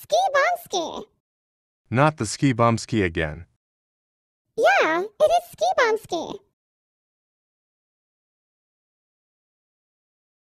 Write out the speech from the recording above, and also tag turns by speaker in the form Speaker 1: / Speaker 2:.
Speaker 1: Skeebomskee.
Speaker 2: Not the Skeebomskee again.
Speaker 1: Yeah, it is Skeebomskee.